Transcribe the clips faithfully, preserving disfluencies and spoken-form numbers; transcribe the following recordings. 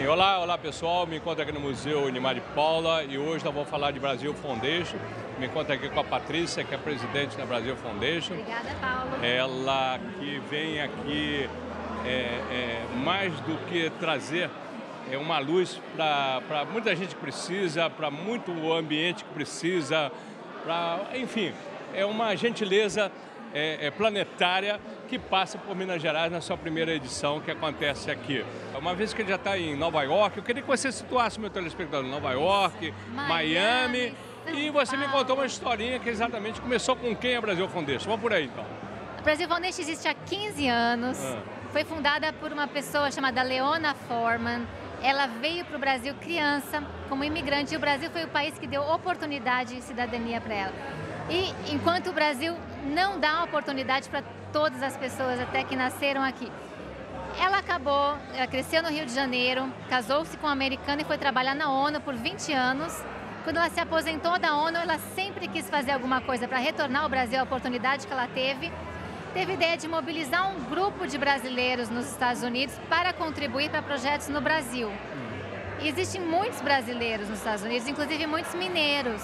Olá, olá pessoal, me encontro aqui no Museu Niemeyer de Paula e hoje nós vamos falar de Brasil Foundation. Me encontro aqui com a Patrícia, que é presidente da Brasil Foundation. Obrigada, Paulo. Ela que vem aqui é, é, mais do que trazer é, uma luz para muita gente que precisa, para muito ambiente que precisa, pra, enfim, é uma gentileza é, é, planetária que passa por Minas Gerais na sua primeira edição, que acontece aqui. Uma vez que ele já está em Nova York, eu queria que você situasse meu telespectador em Nova York, Miami, Miami e você me contou uma historinha que exatamente começou com quem é a Brasil Foundation. Vamos por aí, então. A Brasil Foundation existe há quinze anos, ah. foi fundada por uma pessoa chamada Leona Forman. Ela veio para o Brasil criança, como imigrante, e o Brasil foi o país que deu oportunidade e cidadania para ela. E enquanto o Brasil não dá oportunidade para todas as pessoas até que nasceram aqui, ela acabou, ela cresceu no Rio de Janeiro, casou-se com um americano e foi trabalhar na ONU por vinte anos. Quando ela se aposentou da ONU, ela sempre quis fazer alguma coisa para retornar ao Brasil, a oportunidade que ela teve. Teve a ideia de mobilizar um grupo de brasileiros nos Estados Unidos para contribuir para projetos no Brasil. E existem muitos brasileiros nos Estados Unidos, inclusive muitos mineiros.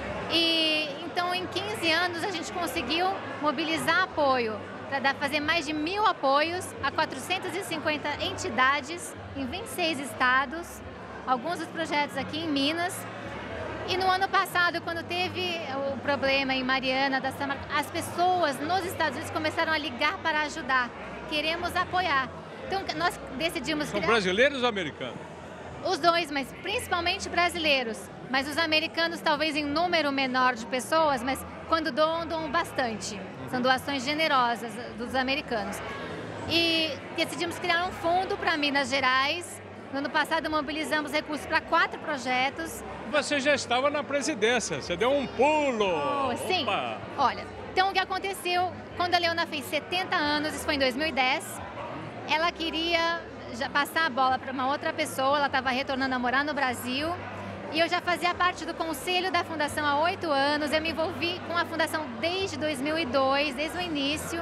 E então, em quinze anos, a gente conseguiu mobilizar apoio para fazer mais de mil apoios a quatrocentas e cinquenta entidades em vinte e seis estados, alguns dos projetos aqui em Minas. E no ano passado, quando teve o problema em Mariana, da Samar, as pessoas nos Estados Unidos começaram a ligar para ajudar. Queremos apoiar. Então, nós decidimos... São criar... brasileiros ou americanos? Os dois, mas principalmente brasileiros. Mas os americanos, talvez em número menor de pessoas, mas quando doam, doam bastante. São doações generosas dos americanos. E decidimos criar um fundo para Minas Gerais. No ano passado, mobilizamos recursos para quatro projetos. Você já estava na presidência, você deu um pulo! Oh, sim. Opa. Olha, então o que aconteceu, quando a Leona fez setenta anos, isso foi em dois mil e dez, ela queria já passar a bola para uma outra pessoa, ela estava retornando a morar no Brasil, e eu já fazia parte do conselho da fundação há oito anos, eu me envolvi com a fundação desde dois mil e dois, desde o início,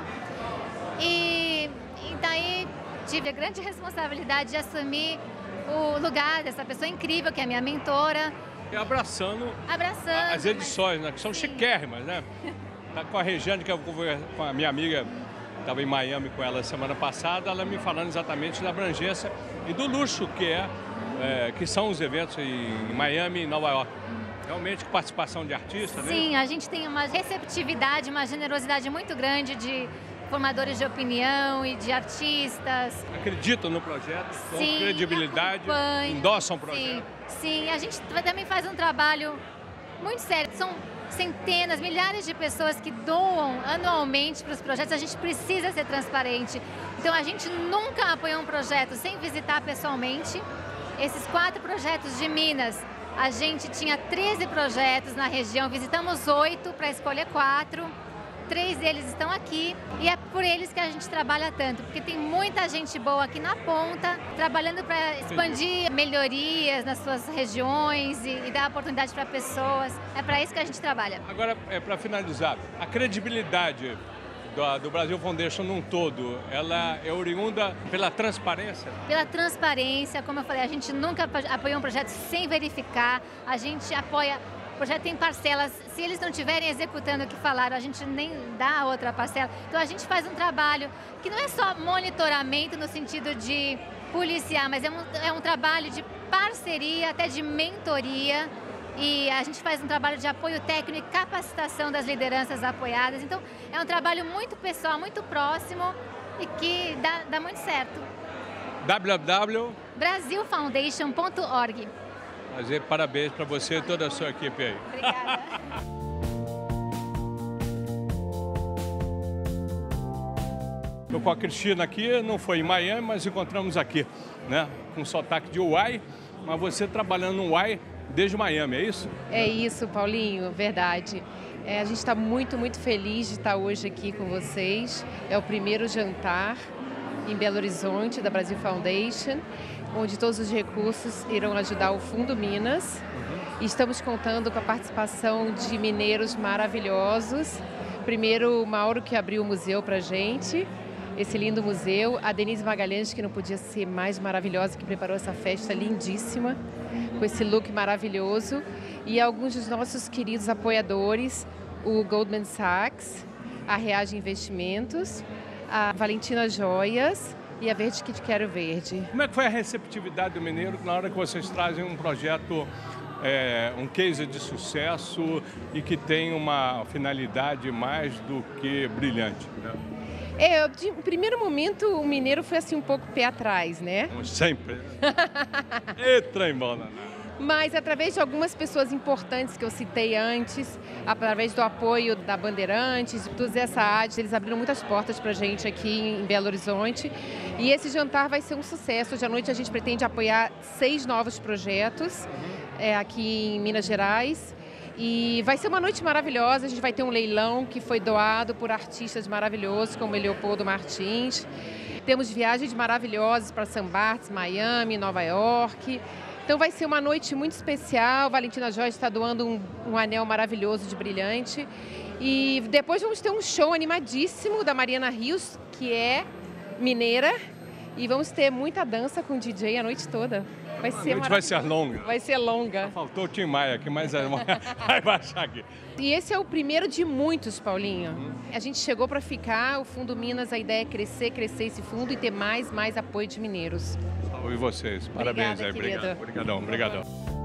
e, e daí tive a grande responsabilidade de assumir o lugar dessa pessoa incrível, que é a minha mentora. E abraçando, abraçando as edições, mas... né, que são Sim. chiquérrimas, né? Tá com a Regiane, que eu com a minha amiga, estava em Miami com ela semana passada, ela me falando exatamente da abrangência e do luxo que é, é que são os eventos em Miami e Nova York. Realmente com participação de artistas, né? Sim, a gente tem uma receptividade, uma generosidade muito grande de formadores de opinião e de artistas. Acreditam no projeto, com sim, credibilidade, endossam o projeto. Sim, sim, a gente também faz um trabalho muito sério. São centenas, milhares de pessoas que doam anualmente para os projetos. A gente precisa ser transparente. Então, a gente nunca apoiou um projeto sem visitar pessoalmente. Esses quatro projetos de Minas, a gente tinha treze projetos na região, visitamos oito para escolher quatro. Três deles estão aqui e é por eles que a gente trabalha tanto, porque tem muita gente boa aqui na ponta, trabalhando para expandir melhorias nas suas regiões e, e dar oportunidade para pessoas. É para isso que a gente trabalha. Agora, é, para finalizar, a credibilidade do, do Brasil Foundation num todo, ela é oriunda pela transparência? Pela transparência, como eu falei, a gente nunca apoiou um projeto sem verificar, a gente apoia... O projeto tem parcelas, se eles não estiverem executando o que falaram, a gente nem dá a outra parcela. Então a gente faz um trabalho que não é só monitoramento no sentido de policiar, mas é um, é um trabalho de parceria, até de mentoria. E a gente faz um trabalho de apoio técnico e capacitação das lideranças apoiadas. Então é um trabalho muito pessoal, muito próximo e que dá, dá muito certo. w w w ponto brasil foundation ponto org. Fazer parabéns para você e toda a sua equipe aí. Obrigada. Estou com a Cristina aqui, não foi em Miami, mas encontramos aqui, né? Com sotaque de Uai, mas você trabalhando no Uai desde Miami, é isso? É isso, Paulinho, verdade. É, a gente está muito, muito feliz de estar hoje aqui com vocês. É o primeiro jantar em Belo Horizonte da Brasil Foundation, onde todos os recursos irão ajudar o Fundo Minas. Uhum. E estamos contando com a participação de mineiros maravilhosos. Primeiro, o Mauro, que abriu o museu para a gente, esse lindo museu. A Denise Magalhães, que não podia ser mais maravilhosa, que preparou essa festa lindíssima, com esse look maravilhoso. E alguns dos nossos queridos apoiadores, o Goldman Sachs, a Reage Investimentos, a Valentina Joias e a Verde que te quero verde. Como é que foi a receptividade do Mineiro na hora que vocês trazem um projeto, é, um case de sucesso e que tem uma finalidade mais do que brilhante, né? É, de primeiro momento o Mineiro foi assim um pouco pé atrás, né? Como sempre. E trem bom, né? Mas através de algumas pessoas importantes que eu citei antes, através do apoio da Bandeirantes, do Zé Saad, eles abriram muitas portas para a gente aqui em Belo Horizonte. E esse jantar vai ser um sucesso. Hoje à noite a gente pretende apoiar seis novos projetos é, aqui em Minas Gerais. E vai ser uma noite maravilhosa. A gente vai ter um leilão que foi doado por artistas maravilhosos, como Leopoldo Martins. Temos viagens maravilhosas para São Barts, Miami, Nova York. Então vai ser uma noite muito especial. Valentina Joias está doando um, um anel maravilhoso de brilhante. E depois vamos ter um show animadíssimo da Mariana Rios, que é mineira. E vamos ter muita dança com o D J a noite toda. Vai ser a noite vai ser longa. Vai ser longa. Só faltou o Tim Maia aqui, mas vai baixar aqui. E esse é o primeiro de muitos, Paulinho. Hum. A gente chegou para ficar, o Fundo Minas, a ideia é crescer, crescer esse fundo e ter mais, mais apoio de mineiros. E vocês, parabéns Obrigada, aí, obrigado. Obrigadão, obrigadão.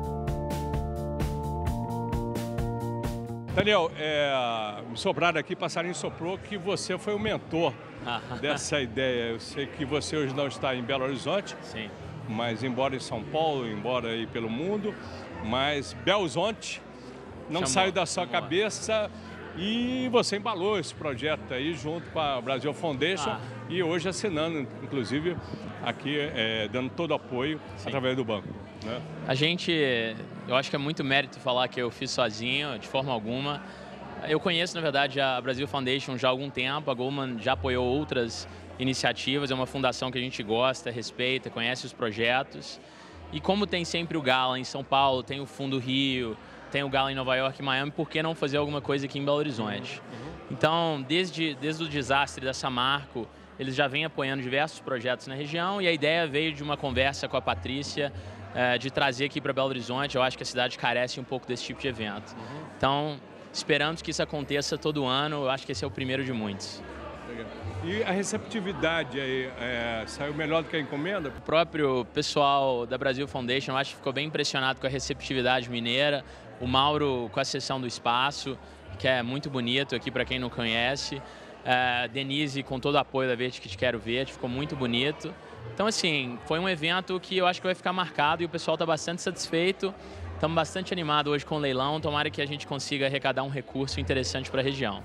Daniel, é, me sobraram aqui, passarinho soprou que você foi o mentor dessa ideia. Eu sei que você hoje não está em Belo Horizonte, sim, mas embora em São Paulo, embora aí pelo mundo, mas Belo Horizonte não Chamou. saiu da sua Chamou. cabeça e você embalou esse projeto aí junto com a Brasil Foundation ah. e hoje assinando, inclusive, aqui é, dando todo o apoio Sim. através do banco. Né? A gente, eu acho que é muito mérito falar que eu fiz sozinho, de forma alguma. Eu conheço, na verdade, a Brasil Foundation já há algum tempo, a Goldman já apoiou outras iniciativas, é uma fundação que a gente gosta, respeita, conhece os projetos. E como tem sempre o Gala em São Paulo, tem o Fundo Rio, tem o Gala em Nova York e Miami, por que não fazer alguma coisa aqui em Belo Horizonte? Uhum. Então, desde, desde o desastre da Samarco, eles já vêm apoiando diversos projetos na região e a ideia veio de uma conversa com a Patrícia, é, de trazer aqui para Belo Horizonte. Eu acho que a cidade carece um pouco desse tipo de evento. Uhum. Então, esperamos que isso aconteça todo ano. Eu acho que esse é o primeiro de muitos. E a receptividade aí, é, saiu melhor do que a encomenda? O próprio pessoal da Brasil Foundation, eu acho que ficou bem impressionado com a receptividade mineira. O Mauro com a sessão do espaço, que é muito bonito aqui para quem não conhece. A Denise com todo o apoio da Verde que te quero verde, ficou muito bonito. Então, assim, foi um evento que eu acho que vai ficar marcado e o pessoal está bastante satisfeito. Estamos bastante animados hoje com o leilão. Tomara que a gente consiga arrecadar um recurso interessante para a região.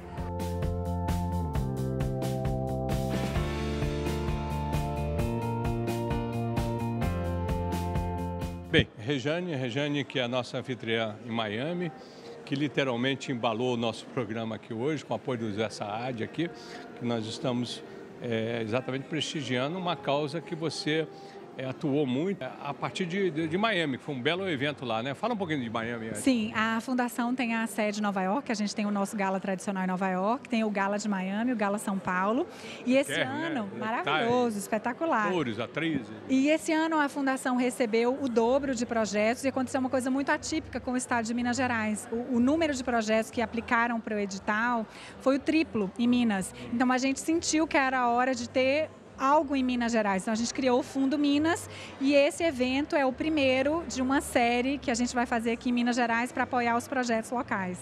Bem, Rejane, Rejane que é a nossa anfitriã em Miami, que literalmente embalou o nosso programa aqui hoje, com o apoio do Zé Saad aqui, que nós estamos é, exatamente prestigiando uma causa que você é, atuou muito a partir de, de, de Miami, que foi um belo evento lá, né? Fala um pouquinho de Miami. Antes. Sim, a Fundação tem a sede em Nova York, a gente tem o nosso gala tradicional em Nova York, tem o gala de Miami, o gala São Paulo. E esse Quer, ano, né? maravilhoso, espetacular. Atores, atrizes. E esse ano a Fundação recebeu o dobro de projetos e aconteceu uma coisa muito atípica com o estado de Minas Gerais. O, o número de projetos que aplicaram para o edital foi o triplo em Minas. Então a gente sentiu que era a hora de ter algo em Minas Gerais. Então a gente criou o Fundo Minas e esse evento é o primeiro de uma série que a gente vai fazer aqui em Minas Gerais para apoiar os projetos locais.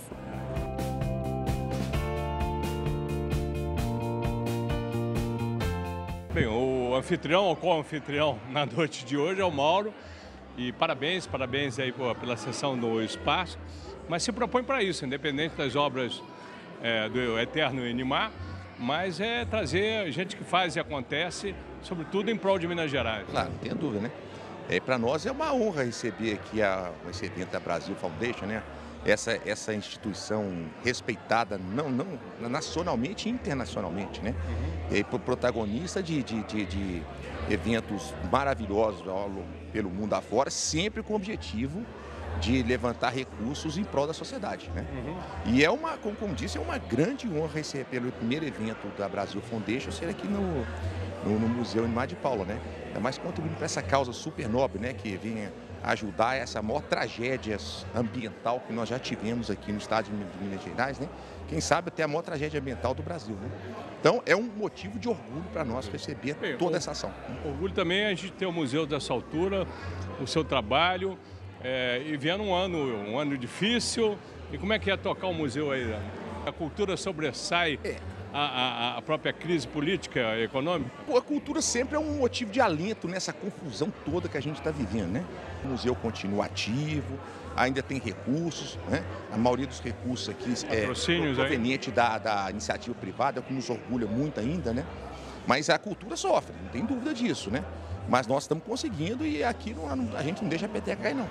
Bem, o anfitrião, ou co-anfitrião na noite de hoje é o Mauro e parabéns, parabéns aí pela sessão do espaço, mas se propõe para isso, independente das obras é, do Eterno Inimar, mas é trazer gente que faz e acontece, sobretudo em prol de Minas Gerais. Claro, não tem dúvida, né? É, para nós é uma honra receber aqui a, esse evento da Brasil Foundation, né? Essa, essa instituição respeitada não, não, nacionalmente e internacionalmente, né? Uhum. E protagonista de, de, de, de eventos maravilhosos pelo mundo afora, sempre com o objetivo de levantar recursos em prol da sociedade, né? Uhum. E é uma, como, como disse, é uma grande honra receber pelo primeiro evento da Brasil Foundation ser aqui no, no, no Museu Niemeyer de Paula, né? Ainda mais contribuindo para essa causa super nobre, né? Que vem ajudar essa maior tragédia ambiental que nós já tivemos aqui no estado de Minas Gerais, né? Quem sabe até a maior tragédia ambiental do Brasil, né? Então, é um motivo de orgulho para nós receber Bem, toda essa ação. Orgulho também é a gente ter o museu dessa altura, o seu trabalho, é, e vendo um ano, um ano difícil. E como é que é tocar o museu aí? Né? A cultura sobressai é. a, a, a própria crise política e econômica? Pô, a cultura sempre é um motivo de alento nessa confusão toda que a gente está vivendo, né? O museu continua ativo, ainda tem recursos, né? A maioria dos recursos aqui é proveniente da, da iniciativa privada, o que nos orgulha muito ainda, né? Mas a cultura sofre, não tem dúvida disso, né? Mas nós estamos conseguindo e aqui não, a gente não deixa a peteca cair, não.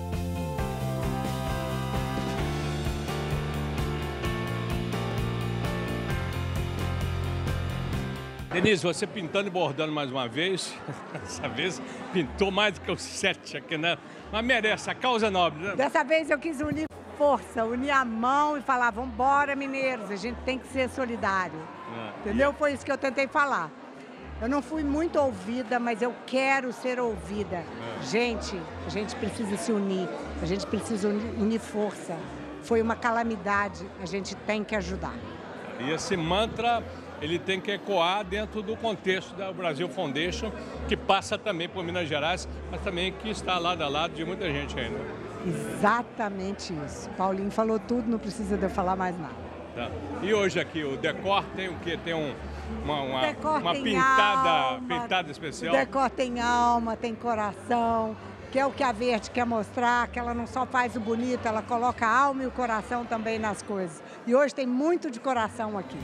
Denise, você pintando e bordando mais uma vez, dessa vez pintou mais do que os sete aqui, né? Mas merece, a causa é nobre, né? Dessa vez eu quis unir força, unir a mão e falar, vamos embora, mineiros, a gente tem que ser solidário. É. Entendeu? Foi isso que eu tentei falar. Eu não fui muito ouvida, mas eu quero ser ouvida. É. Gente, a gente precisa se unir, a gente precisa unir força. Foi uma calamidade, a gente tem que ajudar. E esse mantra, ele tem que ecoar dentro do contexto da Brasil Foundation, que passa também por Minas Gerais, mas também que está lado a lado de muita gente ainda. Exatamente isso. Paulinho falou tudo, não precisa de eu falar mais nada. Tá. E hoje aqui, o decor tem o quê? Tem um, uma, uma, uma pintada, alma, pintada especial? O decor tem alma, tem coração, que é o que a Verde quer mostrar, que ela não só faz o bonito, ela coloca a alma e o coração também nas coisas. E hoje tem muito de coração aqui.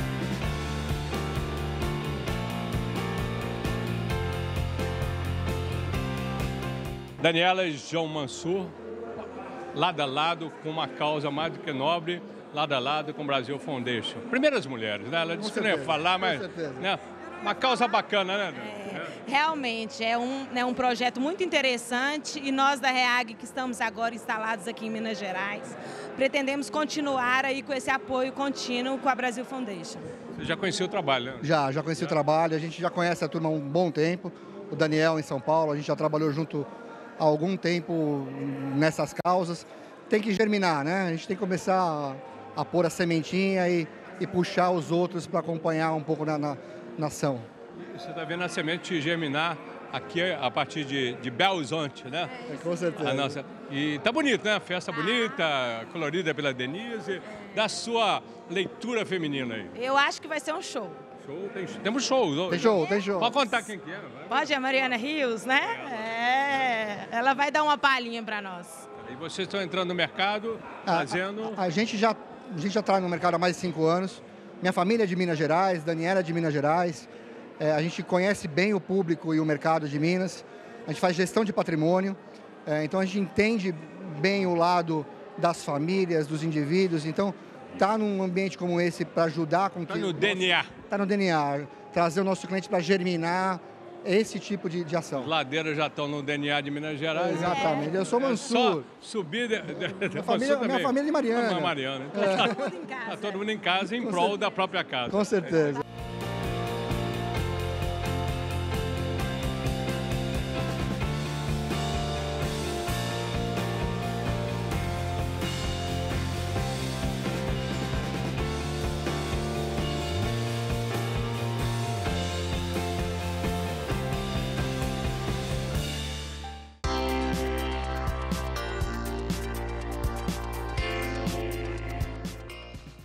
Daniela e João Mansur, lado a lado, com uma causa mais do que nobre, lado a lado com o Brasil Foundation. Primeiras mulheres, né? Ela disse que não ia falar, mas né? Uma causa bacana, né? É, realmente, é um, né, um projeto muito interessante e nós da REAG, que estamos agora instalados aqui em Minas Gerais, pretendemos continuar aí com esse apoio contínuo com a Brasil Foundation. Você já conhecia o trabalho, né? Já, já conheci já. o trabalho, a gente já conhece a turma há um bom tempo, o Daniel em São Paulo, a gente já trabalhou junto há algum tempo nessas causas. Tem que germinar, né? A gente tem que começar a, a pôr a sementinha e, e puxar os outros para acompanhar um pouco na, na, na ação. Você está vendo a semente germinar aqui a partir de, de Belo Horizonte, né? É, com certeza. A nossa... E tá bonito, né? Festa bonita, colorida pela Denise. Da sua leitura feminina aí. Eu acho que vai ser um show. Show, tem, temos show. Tem show, tem show. Pode contar quem que é? Pode, a Mariana Rios, né? É, ela vai dar uma palhinha para nós. E vocês estão entrando no mercado, fazendo... A, a, a, gente já, a gente já está no mercado há mais de cinco anos. Minha família é de Minas Gerais, Daniela é de Minas Gerais. É, a gente conhece bem o público e o mercado de Minas. A gente faz gestão de patrimônio. É, então, a gente entende bem o lado das famílias, dos indivíduos. Então, tá num ambiente como esse para ajudar com que... Está no D N A. Está no D N A. Trazer o nosso cliente para germinar esse tipo de, de ação. As ladeiras já estão no D N A de Minas Gerais. É, exatamente. Eu sou Mansur. É só subir... De, de, de minha, família, minha família é de Mariana. Mariana. Então, é. Tá todo mundo em casa. Está todo mundo em casa em com prol certeza. da própria casa. Com certeza.